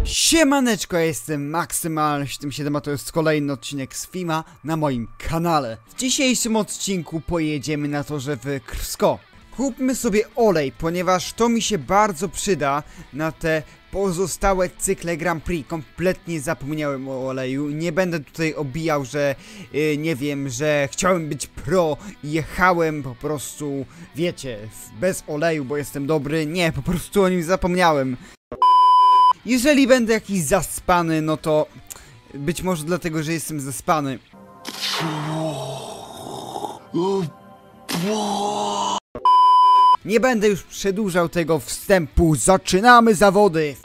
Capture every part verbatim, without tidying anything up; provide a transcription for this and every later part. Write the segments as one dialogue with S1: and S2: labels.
S1: Siemaneczko, ja jestem Maksymal siedem siedem, a to jest kolejny odcinek z Fima na moim kanale. W dzisiejszym odcinku pojedziemy na torze w Krsko. Kupmy sobie olej, ponieważ to mi się bardzo przyda na te pozostałe cykle Grand Prix. Kompletnie zapomniałem o oleju. Nie będę tutaj obijał, że yy, nie wiem, że chciałem być pro i jechałem po prostu, wiecie, bez oleju, bo jestem dobry. Nie, po prostu o nim zapomniałem. Jeżeli będę jakiś zaspany, no to być może dlatego, że jestem zaspany. Nie będę już przedłużał tego wstępu, zaczynamy zawody!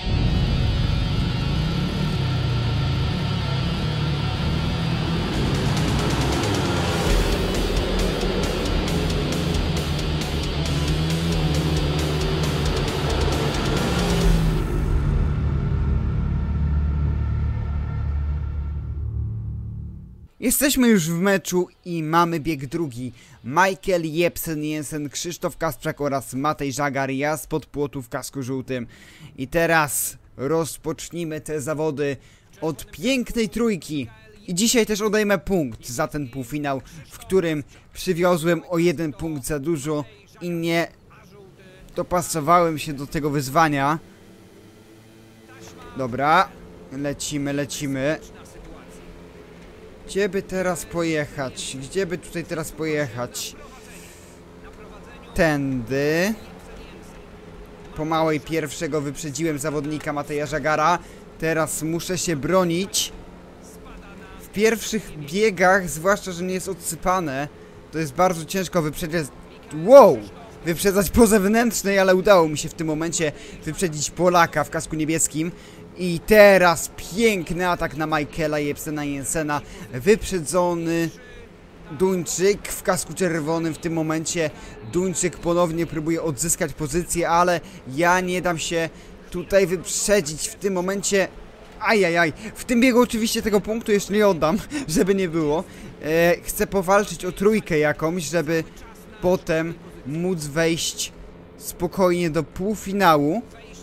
S1: Jesteśmy już w meczu i mamy bieg drugi. Michael Jebsen Jensen, Krzysztof Kasprzak oraz Matej Żagar, ja spod płotu w kasku żółtym. I teraz rozpocznijmy te zawody od pięknej trójki. I dzisiaj też odejmę punkt za ten półfinał, w którym przywiozłem o jeden punkt za dużo i nie dopasowałem się do tego wyzwania. Dobra, lecimy, lecimy. Gdzie by teraz pojechać? Gdzie by tutaj teraz pojechać? Tędy. Po małej pierwszego wyprzedziłem zawodnika Mateja Żagara. Teraz muszę się bronić. W pierwszych biegach, zwłaszcza, że nie jest odsypane, to jest bardzo ciężko wyprzedzać... Wow! Wyprzedzać po zewnętrznej, ale udało mi się w tym momencie wyprzedzić Polaka w kasku niebieskim. I teraz piękny atak na Michaela Jebsena Jensena. Wyprzedzony Duńczyk w kasku czerwonym. W tym momencie Duńczyk ponownie próbuje odzyskać pozycję, ale ja nie dam się tutaj wyprzedzić w tym momencie. Ajajaj, w tym biegu oczywiście tego punktu jeszcze nie oddam, żeby nie było. e, Chcę powalczyć o trójkę jakąś, żeby potem móc wejść spokojnie do półfinału.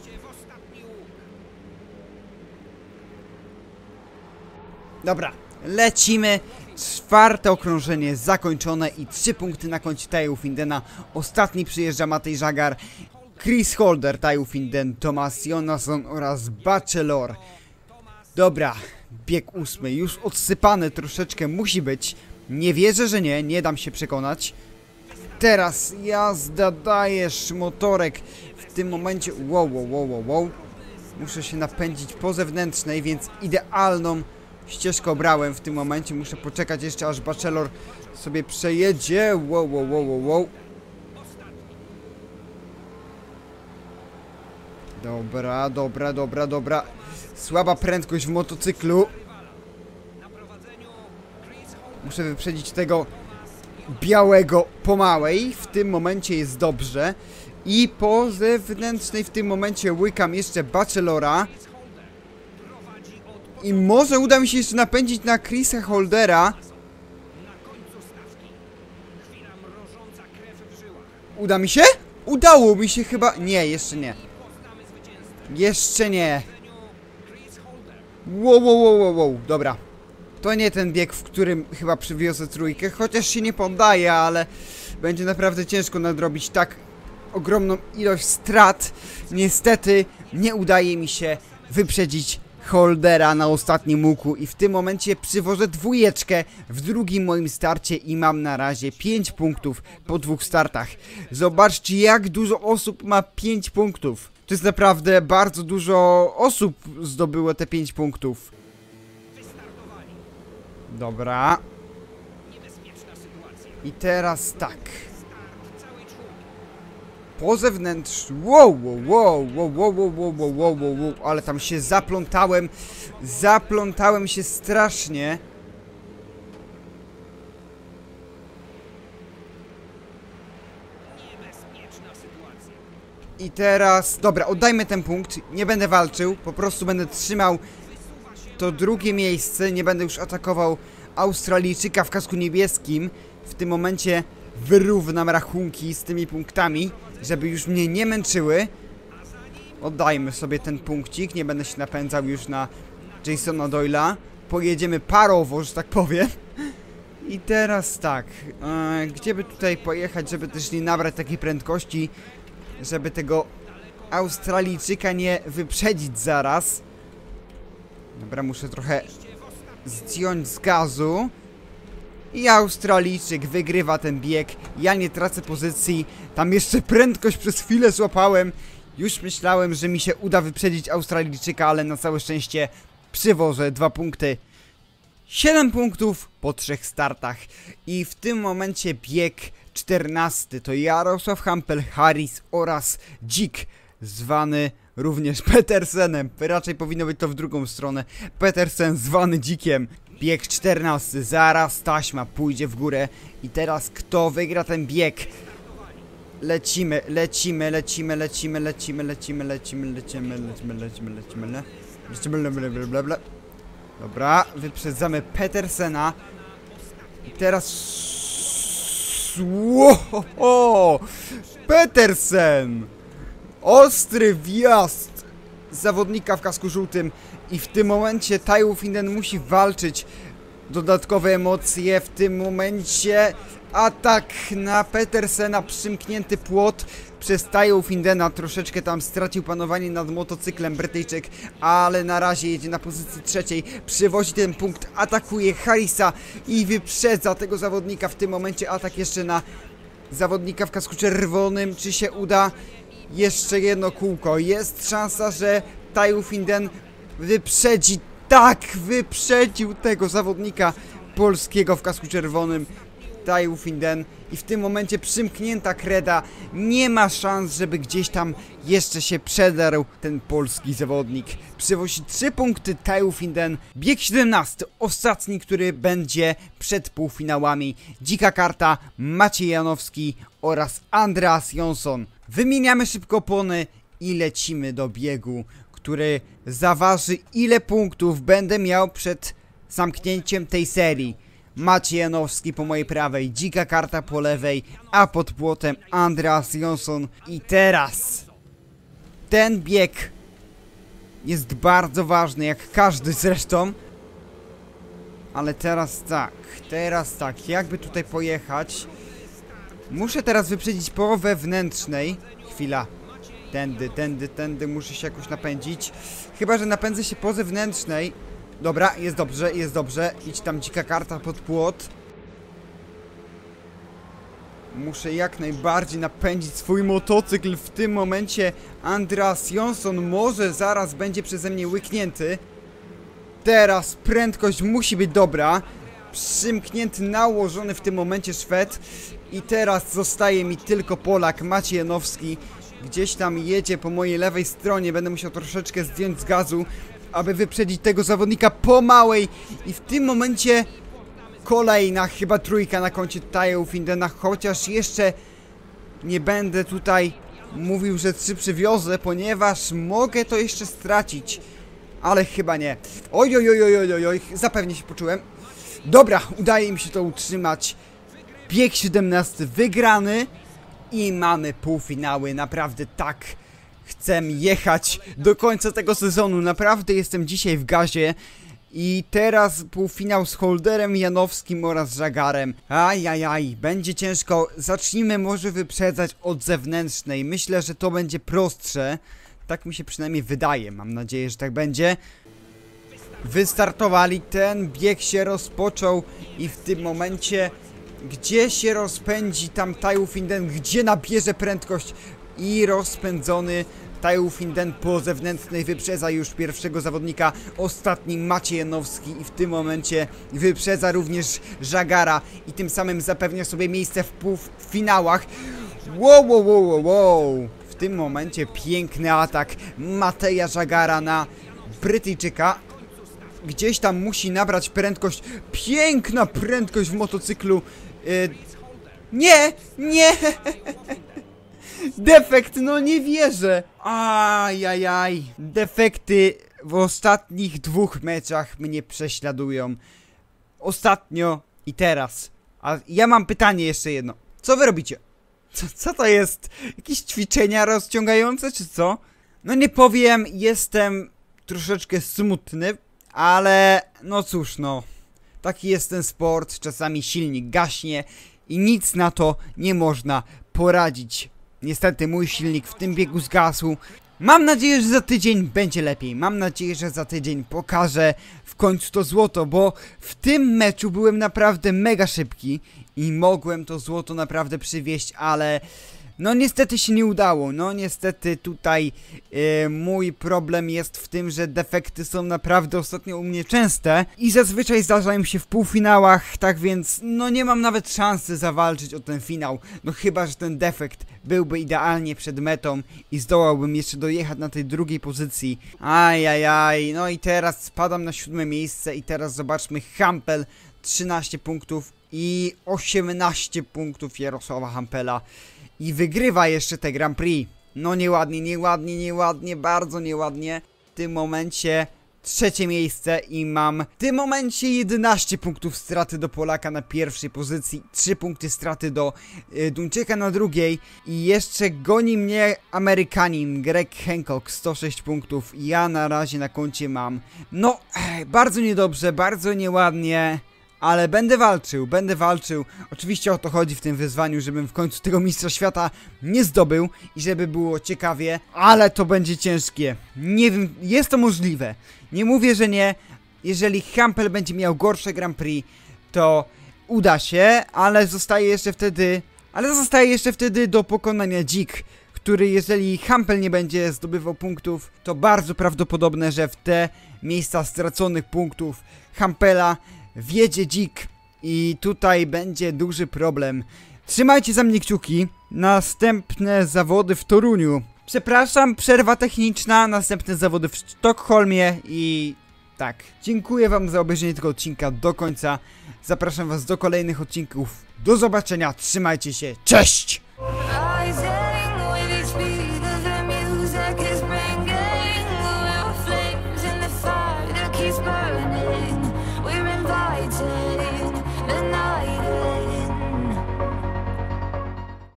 S1: Dobra, lecimy. Czwarte okrążenie zakończone i trzy punkty na koncie Taiwo Findena. Ostatni przyjeżdża Matej Żagar, Chris Holder, Taiwo Finden, Thomas Jonasson oraz Bachelor. Dobra, bieg ósmy, już odsypany troszeczkę musi być. Nie wierzę, że nie, nie dam się przekonać. Teraz jazda, dajesz motorek. W tym momencie, wow, wow, wow, wow, wow. Muszę się napędzić po zewnętrznej, więc idealną ścieżkę obrałem w tym momencie. Muszę poczekać jeszcze, aż Bachelor sobie przejedzie. Wow, wow, wow, wow, wow. Dobra, dobra, dobra, dobra. Słaba prędkość w motocyklu. Muszę wyprzedzić tego białego po małej. W tym momencie jest dobrze. I po zewnętrznej w tym momencie łykam jeszcze Bachelora. I może uda mi się jeszcze napędzić na Chrisa Holdera. Uda mi się? Udało mi się chyba... Nie, jeszcze nie. Jeszcze nie. Wow, wow, wow, wow, wow. Dobra. To nie ten bieg, w którym chyba przywiozę trójkę. Chociaż się nie poddaję, ale będzie naprawdę ciężko nadrobić tak ogromną ilość strat. Niestety nie udaje mi się wyprzedzić Holdera na ostatnim łuku i w tym momencie przywożę dwójeczkę w drugim moim starcie i mam na razie pięć punktów po dwóch startach. Zobaczcie, jak dużo osób ma pięć punktów. To jest naprawdę bardzo dużo osób zdobyło te pięć punktów. Dobra. I teraz tak. Po zewnątrz... Wow, wow, wow, wow, wow, wow, wow, wow, wow, wow, wow, ale tam się zaplątałem. Zaplątałem się strasznie. I teraz... Dobra, oddajmy ten punkt. Nie będę walczył, po prostu będę trzymał to drugie miejsce. Nie będę już atakował Australijczyka w kasku niebieskim. W tym momencie wyrównam rachunki z tymi punktami, żeby już mnie nie męczyły. Oddajmy sobie ten punkcik, nie będę się napędzał już na Jasona Doyle'a. Pojedziemy parowo, że tak powiem. I teraz tak, e, gdzie by tutaj pojechać, żeby też nie nabrać takiej prędkości, żeby tego Australijczyka nie wyprzedzić zaraz. Dobra, muszę trochę zdjąć z gazu. I Australijczyk wygrywa ten bieg. Ja nie tracę pozycji. Tam jeszcze prędkość przez chwilę złapałem. Już myślałem, że mi się uda wyprzedzić Australijczyka, ale na całe szczęście przywożę dwa punkty. siedem punktów po trzech startach. I w tym momencie bieg czternasty to Jarosław Hampel-Harris oraz Dzik, zwany również Petersenem. Raczej powinno być to w drugą stronę. Petersen zwany Dzikiem. Bieg czternasty. Zaraz taśma pójdzie w górę. I teraz kto wygra ten bieg? Lecimy, lecimy, lecimy, lecimy, lecimy, lecimy, lecimy, lecimy, lecimy, lecimy, lecimy, le. Lecimy, bla, bla, bla, bla. Dobra, wyprzedzamy Petersena. I teraz... Łohoho! Petersen! Ostry wjazd zawodnika w kasku żółtym. I w tym momencie Taiwo Finden musi walczyć. Dodatkowe emocje w tym momencie. Atak na Petersena, przymknięty płot przez Taiwo Findena. Troszeczkę tam stracił panowanie nad motocyklem Brytyjczyk, ale na razie jedzie na pozycji trzeciej. Przywozi ten punkt, atakuje Harrisa i wyprzedza tego zawodnika. W tym momencie atak jeszcze na zawodnika w kasku czerwonym. Czy się uda? Jeszcze jedno kółko. Jest szansa, że Taiwo Finden wyprzedzi. Tak, wyprzedził tego zawodnika polskiego w kasku czerwonym. Taiwo Finden. I w tym momencie przymknięta kreda. Nie ma szans, żeby gdzieś tam jeszcze się przedarł ten polski zawodnik. Przywozi trzy punkty Taiwo Finden. Bieg siedemnasty. Ostatni, który będzie przed półfinałami. Dzika karta, Maciej Janowski oraz Andreas Jonsson. Wymieniamy szybko opony i lecimy do biegu, który zaważy, ile punktów będę miał przed zamknięciem tej serii. Maciej Janowski po mojej prawej, Dzika karta po lewej, a pod płotem Andreas Jonsson. I teraz ten bieg jest bardzo ważny, jak każdy zresztą. Ale teraz tak, teraz tak, jakby tutaj pojechać? Muszę teraz wyprzedzić po wewnętrznej. Chwila. Tędy, tędy, tędy, muszę się jakoś napędzić. Chyba że napędzę się po zewnętrznej. Dobra, jest dobrze, jest dobrze. Idź tam, dzika karta pod płot. Muszę jak najbardziej napędzić swój motocykl. W tym momencie Andreas Jonsson może zaraz będzie przeze mnie łyknięty. Teraz prędkość musi być dobra. Przymknięty, nałożony w tym momencie Szwed. I teraz zostaje mi tylko Polak, Maciej Janowski. Gdzieś tam jedzie po mojej lewej stronie. Będę musiał troszeczkę zdjąć z gazu, aby wyprzedzić tego zawodnika po małej. I w tym momencie kolejna chyba trójka na koncie Taiwo Findena. Chociaż jeszcze nie będę tutaj mówił, że trzy przywiozę, ponieważ mogę to jeszcze stracić. Ale chyba nie. Oj, oj, oj, oj, oj, oj, zapewnie się poczułem. Dobra, udaje mi się to utrzymać. Bieg siedemnasty wygrany. I mamy półfinały. Naprawdę tak chcę jechać do końca tego sezonu. Naprawdę jestem dzisiaj w gazie. I teraz półfinał z Holderem Janowskim oraz Żagarem. Ajajaj, będzie ciężko. Zacznijmy może wyprzedzać od zewnętrznej. Myślę, że to będzie prostsze. Tak mi się przynajmniej wydaje. Mam nadzieję, że tak będzie. Wystartowali. Ten bieg się rozpoczął. I w tym momencie... Gdzie się rozpędzi tam Taiwo Finden? Gdzie nabierze prędkość? I rozpędzony Taiwo Finden po zewnętrznej wyprzedza już pierwszego zawodnika. Ostatni Maciej Janowski i w tym momencie wyprzedza również Żagara. I tym samym zapewnia sobie miejsce w półfinałach. Wow, wow, wow, wow, wow. W tym momencie piękny atak Mateja Żagara na Brytyjczyka. Gdzieś tam musi nabrać prędkość. Piękna prędkość w motocyklu. Yy... Nie! Nie! Defekt, no nie wierzę. Ajajaj. Defekty w ostatnich dwóch meczach mnie prześladują. Ostatnio i teraz. A ja mam pytanie jeszcze jedno. Co wy robicie? Co, co to jest? Jakieś ćwiczenia rozciągające czy co? No nie powiem, jestem troszeczkę smutny, ale no cóż no, taki jest ten sport, czasami silnik gaśnie i nic na to nie można poradzić. Niestety mój silnik w tym biegu zgasł. Mam nadzieję, że za tydzień będzie lepiej. Mam nadzieję, że za tydzień pokażę w końcu to złoto, bo w tym meczu byłem naprawdę mega szybki i mogłem to złoto naprawdę przywieźć, ale no niestety się nie udało. No niestety tutaj yy, mój problem jest w tym, że defekty są naprawdę ostatnio u mnie częste i zazwyczaj zdarzają się w półfinałach, tak więc no nie mam nawet szansy zawalczyć o ten finał. No chyba, że ten defekt byłby idealnie przed metą i zdołałbym jeszcze dojechać na tej drugiej pozycji. Ajajaj, no i teraz spadam na siódme miejsce i teraz zobaczmy Hampel, trzynaście punktów i osiemnaście punktów Jarosława Hampela. I wygrywa jeszcze te Grand Prix. No nieładnie, nieładnie, nieładnie, bardzo nieładnie. W tym momencie trzecie miejsce i mam w tym momencie jedenaście punktów straty do Polaka na pierwszej pozycji, trzy punkty straty do y, Duńczyka na drugiej i jeszcze goni mnie Amerykanin Greg Hancock, sto sześć punktów. Ja na razie na koncie mam, no ech, bardzo niedobrze, bardzo nieładnie. Ale będę walczył, będę walczył. Oczywiście o to chodzi w tym wyzwaniu, żebym w końcu tego mistrza świata nie zdobył i żeby było ciekawie, ale to będzie ciężkie. Nie wiem, jest to możliwe. Nie mówię, że nie. Jeżeli Hampel będzie miał gorsze Grand Prix, to uda się, ale zostaje jeszcze wtedy, ale zostaje jeszcze wtedy do pokonania Dzik, który jeżeli Hampel nie będzie zdobywał punktów, to bardzo prawdopodobne, że w te miejsca straconych punktów Hampela wjedzie Dzik i tutaj będzie duży problem. Trzymajcie za mnie kciuki. Następne zawody w Toruniu. Przepraszam, przerwa techniczna. Następne zawody w Sztokholmie i tak. Dziękuję wam za obejrzenie tego odcinka do końca. Zapraszam was do kolejnych odcinków. Do zobaczenia. Trzymajcie się. Cześć!